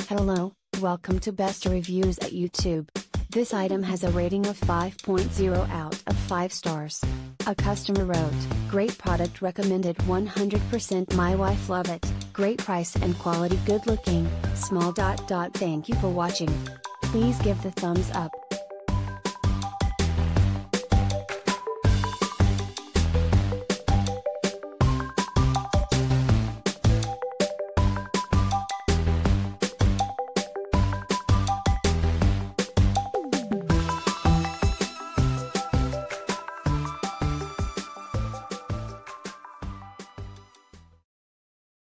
Hello, welcome to Best Reviews at YouTube. This item has a rating of 5.0 out of 5 stars. A customer wrote, "Great product recommended 100%, my wife love it, great price and quality, good looking, small. Thank you for watching. Please give the thumbs up.